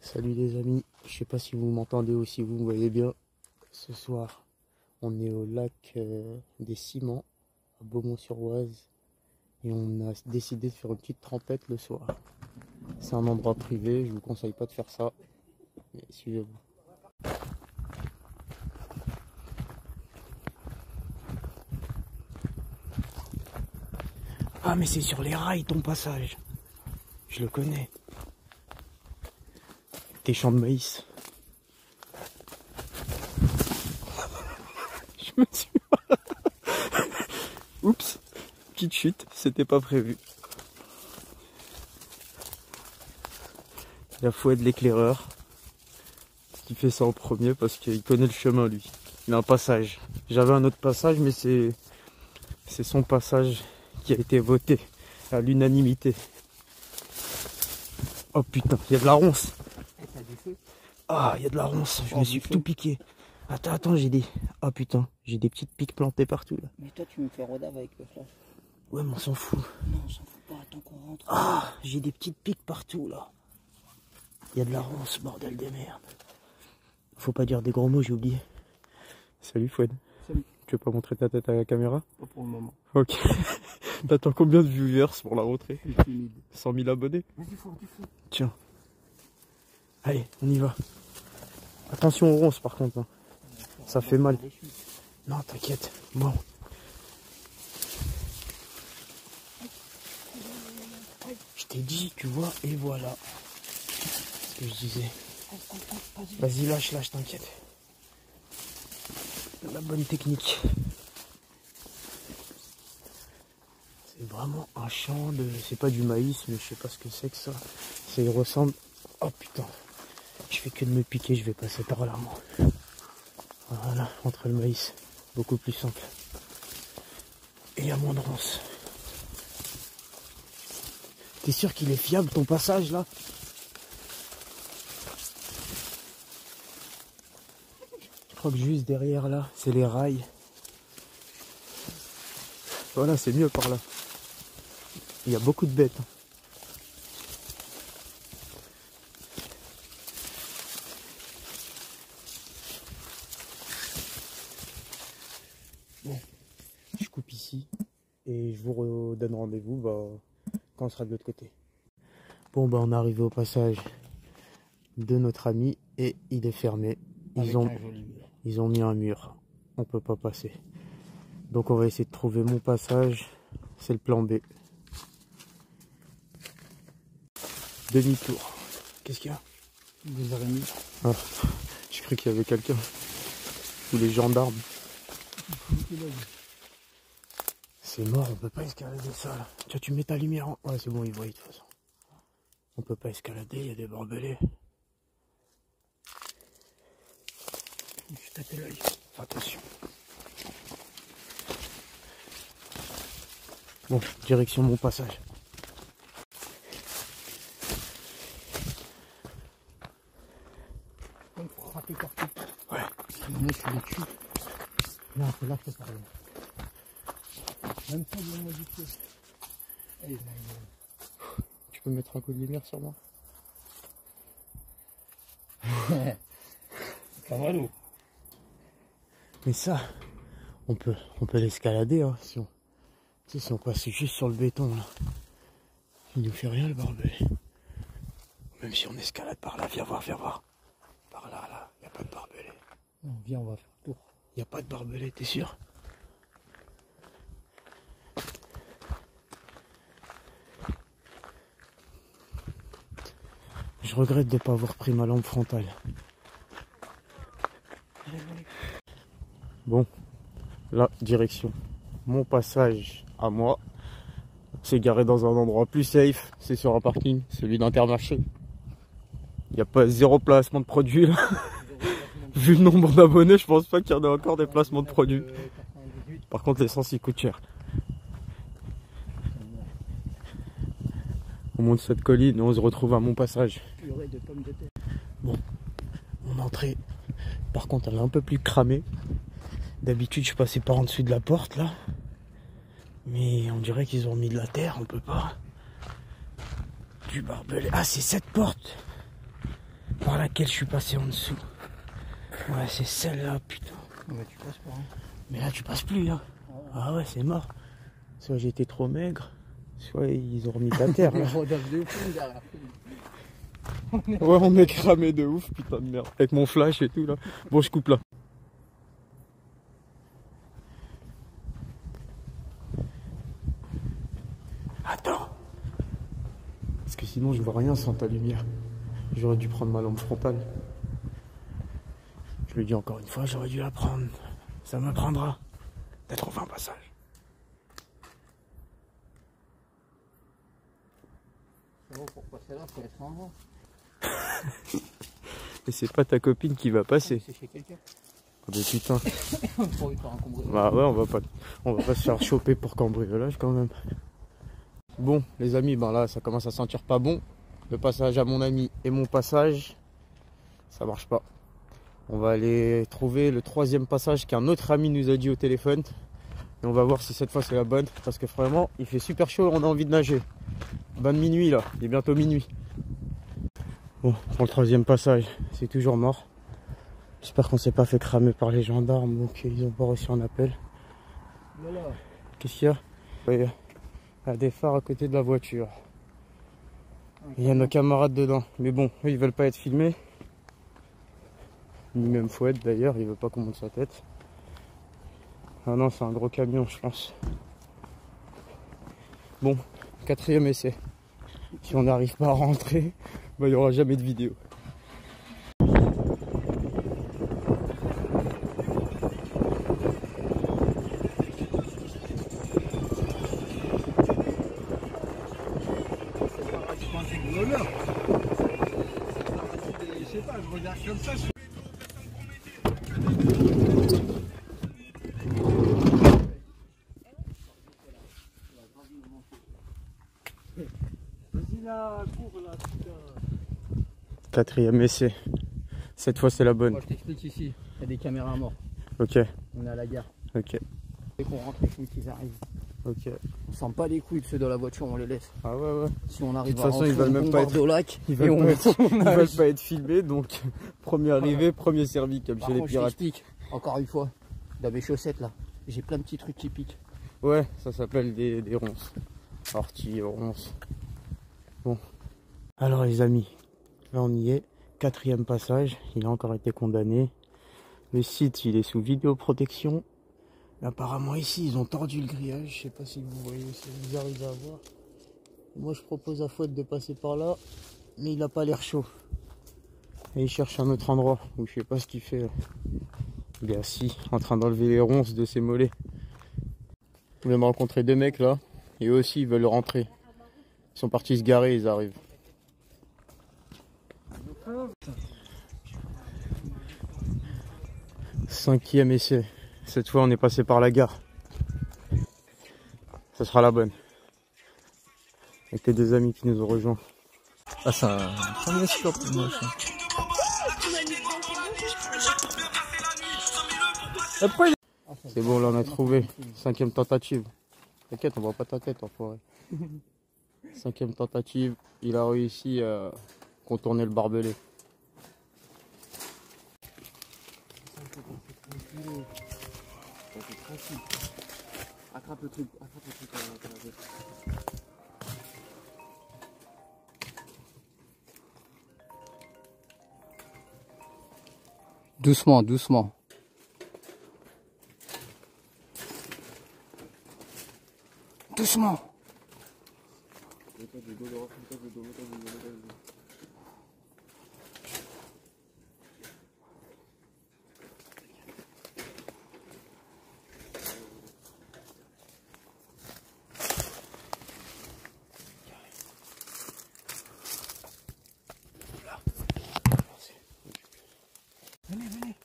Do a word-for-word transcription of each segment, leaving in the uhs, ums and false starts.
Salut les amis, je sais pas si vous m'entendez ou si vous me voyez bien. Ce soir, on est au lac euh, des Ciments, à Beaumont-sur-Oise, et on a décidé de faire une petite trempette le soir. C'est un endroit privé, je vous conseille pas de faire ça, mais suivez-moi. Ah mais c'est sur les rails ton passage, je le connais. Tes champs de maïs. Je me suis... Oups, petite chute, c'était pas prévu. La fouette de l'éclaireur qui fait ça en premier parce qu'il connaît le chemin lui. Il a un passage. J'avais un autre passage mais c'est c'est son passage qui a été voté à l'unanimité. Oh putain, il y a de la ronce. Ah, il y a de la ronce, je me suis tout piqué. Attends, attends, j'ai des... Ah putain, j'ai des petites piques plantées partout là. Mais toi tu me fais rodave avec le flash. Ouais mais on s'en fout. Non on s'en fout pas, attends qu'on rentre. Ah, j'ai des petites piques partout là. Il y a de la ronce, bordel de merde. Faut pas dire des gros mots, j'ai oublié. Salut Fouad. Salut. Tu veux pas montrer ta tête à la caméra? Pas pour le moment. Ok. T'attends combien de viewers pour la rentrée? cent mille abonnés. Vas-y fous, vas-y fous. Tiens. Allez, on y va. Attention aux ronces par contre. Hein. Ça fait mal. Non, t'inquiète. Bon. Je t'ai dit, tu vois, et voilà. Ce que je disais. Vas-y, lâche, lâche, t'inquiète. La bonne technique. C'est vraiment un champ de... C'est pas du maïs, mais je sais pas ce que c'est que ça. Ça y ressemble... Oh putain. Je fais que de me piquer, je vais passer par là, moi. Voilà, entre le maïs. Beaucoup plus simple. Et il y a moins de ronces. T'es sûr qu'il est fiable ton passage là? Je crois que juste derrière là, c'est les rails. Voilà, c'est mieux par là. Il y a beaucoup de bêtes. Bon, je coupe ici et je vous redonne rendez-vous bah, quand on sera de l'autre côté. Bon bah on est arrivé au passage de notre ami et il est fermé. Ils ont, ils ont mis un mur. On peut pas passer. Donc on va essayer de trouver mon passage. C'est le plan B. Demi-tour. Qu'est-ce qu'il y a? Des araignées. Ah, j'ai cru qu'il y avait quelqu'un. Ou les gendarmes. C'est mort, on peut pas escalader ça là. Tiens, tu mets ta lumière en... Ouais, c'est bon, ils voient de toute façon. On peut pas escalader, il y a des barbelés. Je vais taper l'œil. Attention. Bon, direction mon passage. Il faut frapper partout. Ouais. Moi je suis dessus. Non, c'est là que c'est pareil. Même ça, je vais modifier. Allez, tu peux mettre un coup de lumière sur moi? ça va l'eau. Mais ça, on peut, on peut l'escalader hein, si on, tu sais, si on passe juste sur le béton là. Il nous fait rien le barbelé. Même si on escalade par là, viens voir, viens voir. Par là, là, y a pas de barbelé. Non, viens, on va faire le tour. Y a pas de barbelé, t'es sûr? Je regrette de ne pas avoir pris ma lampe frontale. Bon, là, direction. Mon passage à moi. C'est garé dans un endroit plus safe. C'est sur un parking, celui d'Intermarché. Il n'y a pas zéro placement de produit là. Vu le nombre d'abonnés, je pense pas qu'il y en ait encore des placements de produits. Par contre, l'essence il coûte cher. On monte cette colline et on se retrouve à mon passage. Bon, mon entrée, par contre, elle est un peu plus cramée. D'habitude, je passais par en dessous de la porte là. Mais on dirait qu'ils ont mis de la terre, on peut pas. Du barbelé. Ah, c'est cette porte. par laquelle je suis passé en dessous. Ouais, c'est celle-là, putain. Mais tu passes pas. Hein. Mais là, tu passes plus, là. Ah ouais, c'est mort. Soit j'ai été trop maigre, soit ils ont remis ta terre. Là. Ouais, on est cramé de ouf, putain de merde. Avec mon flash et tout, là. Bon, je coupe là. Attends. Parce que sinon, je vois rien sans ta lumière. J'aurais dû prendre ma lampe frontale. Je le dis encore une fois, j'aurais dû la prendre. Ça me prendra d'être enfin un passage. Pour passer là, faut être en haut. Et c'est pas ta copine qui va passer. C'est chez quelqu'un. Oh mais putain. Pour lui faire un cambriolage. Bah ouais, on va pas, on va pas se faire choper pour cambriolage quand même. Bon, les amis, ben là, ça commence à sentir pas bon. Le passage à mon ami et mon passage, ça marche pas. On va aller trouver le troisième passage qu'un autre ami nous a dit au téléphone. Et on va voir si cette fois c'est la bonne. Parce que vraiment, il fait super chaud et on a envie de nager. Bonne minuit là, il est bientôt minuit. Bon, pour le troisième passage, c'est toujours mort. J'espère qu'on s'est pas fait cramer par les gendarmes ou qu'ils ont pas reçu un appel. Voilà. Qu'est-ce qu'il y a? Il y a des phares à côté de la voiture. Il y a nos camarades dedans. Mais bon, eux ils veulent pas être filmés. Ni même Fouette d'ailleurs, il veut pas qu'on monte sa tête. Ah non, c'est un gros camion je pense. Bon, quatrième essai. Si on n'arrive pas à rentrer, bah, il n'y aura jamais de vidéo. Je sais pas, je regarde comme ça. Vas-y là, cours là, putain. Quatrième essai. Cette fois c'est la bonne. Moi je t'explique ici, il y a des caméras mortes. Ok. On est à la gare. Ok. Dès qu'on rentre, les flics ils arrivent. Ok. On sent pas les couilles de ceux dans la voiture, on les laisse. Ah ouais ouais. Si on arrive De toute à façon, rentrer, ils veulent on même pas bombarde être- au lac. Ils et veulent, on pas être, on ils nage. veulent pas être filmés, donc premier arrivé, premier servi, comme Par chez les contre, je pirates. t'explique, encore une fois, dans mes chaussettes là, j'ai plein de petits trucs qui piquent. Ouais, ça s'appelle des, des ronces. Orties, ronces. Bon. Alors les amis, là on y est. Quatrième passage, il a encore été condamné. Le site, il est sous vidéoprotection. Mais apparemment ici, ils ont tordu le grillage. Je sais pas si vous voyez, si vous arrivez à voir. Moi, je propose à Fouette de passer par là, mais il a pas l'air chaud. Et il cherche un autre endroit où je sais pas ce qu'il fait. Il est assis, en train d'enlever les ronces de ses mollets. Je viens de rencontrer deux mecs là, et eux aussi ils veulent rentrer. Ils sont partis se garer, ils arrivent. Cinquième essai. Cette fois on est passé par la gare. Ça sera la bonne. Avec les deux amis qui nous ont rejoints. Ah ça, ça me laisse top moi ça. Après, il... C'est bon, là on a trouvé. Cinquième tentative. T'inquiète, on voit pas ta tête, enfoiré. Cinquième tentative, il a réussi à contourner le barbelé. Attrape le truc, attrape le truc. Doucement, doucement. Doucement. Venez, venez.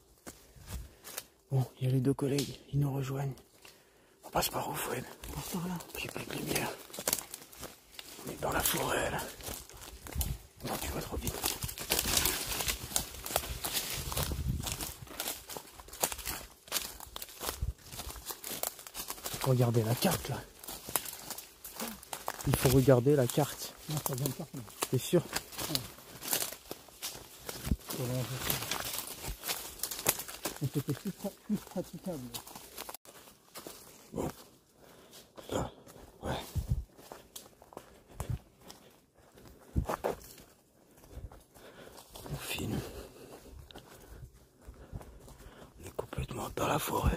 Bon, il y a les deux collègues, ils nous rejoignent. On passe par où, Foued? On passe par là. J'ai plus de lumière. On est dans la forêt, là. Non, tu vas trop vite. Faut regarder la carte, là. Il faut regarder la carte. Non, ça vient de carte. T'es sûr? Et c'était plus, plus praticable. Bon. Là. Ouais. On filme. On est complètement dans la forêt.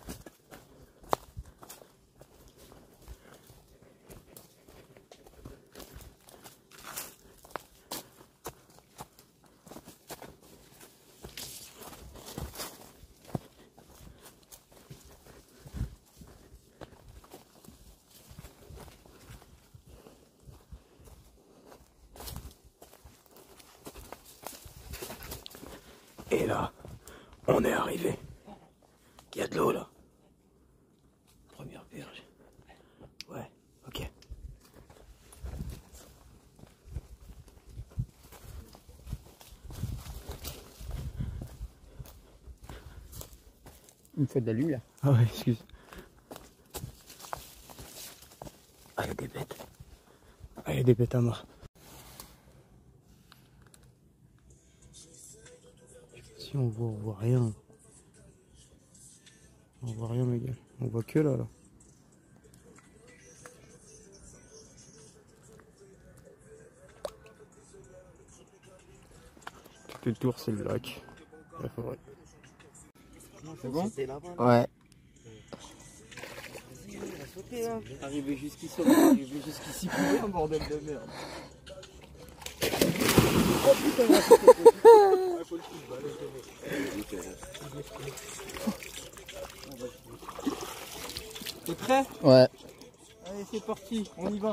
Et là, on est arrivé. Il y a de l'eau là. Première berge. Ouais, ok. Il me faut de la lumière. Ah ouais, excuse. Ah, il y a des bêtes. Ah, il y a des bêtes à mort. Si on voit, on voit rien. On voit rien, mes gars. On voit que là, là. Tout autour, c'est le lac. La forêt. C'est bon? Ouais. Arrivé jusqu'ici, arrivé jusqu'ici, plus un bordel de merde. Oh putain, il a sauté. Il faut le T'es prêt? Ouais. Allez, c'est parti, on y va.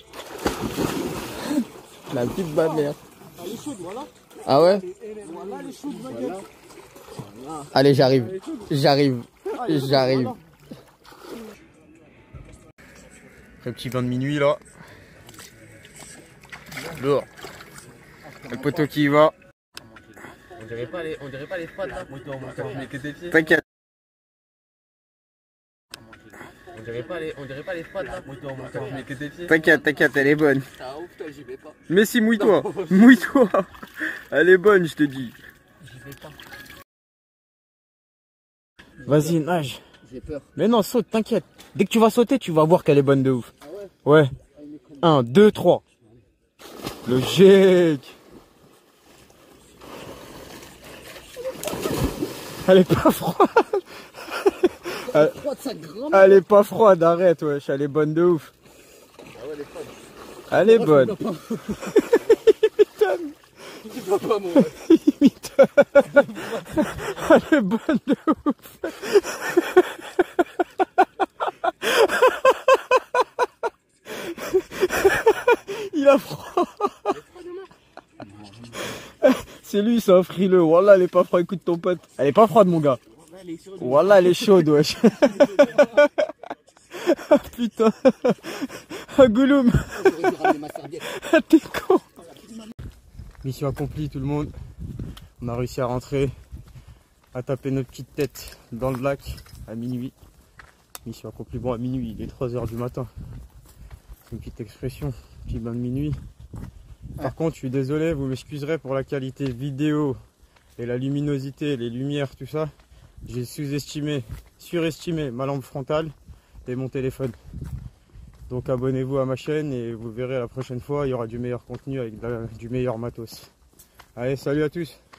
La petite balère. Elle est chaude, voilà. Ah ouais? Voilà, elle est chaude, ma gueule. Allez, j'arrive. J'arrive. J'arrive. Le petit bain de minuit là. Lourd. Le poteau qui y va. On dirait pas les, on dirait pas les froides là. Quand tu mettais tes pieds. T'inquiète. On dirait pas les, on dirait pas les froides là. Quand tu mettais tes pieds. T'inquiète, t'inquiète, elle est bonne. Ah ouf, toi j'y vais pas. Mais si, mouille-toi. Mouille-toi. Elle est bonne, je te dis. J'y vais pas. Vas-y, nage. J'ai peur. Mais non, saute, t'inquiète. Dès que tu vas sauter, tu vas voir qu'elle est bonne de ouf. Ah ouais? Ouais. un, deux, trois. Le jet. Elle est pas froide. Elle, elle est pas froide, arrête, wesh. Elle est bonne de ouf. Ah ouais, elle est froide. Elle est bonne. Tu vois pas moi. Elle est bonne de ouf. Il a froid. C'est lui, c'est un frileux. Wallah, elle est pas froide. Écoute ton pote. Elle est pas froide, mon gars. Wallah, elle est chaude, wesh. Ah putain. Ah Gouloum. T'es con. Mission accomplie, tout le monde. On a réussi à rentrer, à taper notre petite tête dans le lac à minuit. Mission accomplie. Bon, à minuit, il est trois heures du matin. C'est une petite expression, petit bain de minuit. Par contre, je suis désolé, vous m'excuserez pour la qualité vidéo et la luminosité, les lumières, tout ça. J'ai sous-estimé, surestimé ma lampe frontale et mon téléphone. Donc abonnez-vous à ma chaîne et vous verrez la prochaine fois, il y aura du meilleur contenu avec de la- du meilleur matos. Allez, salut à tous!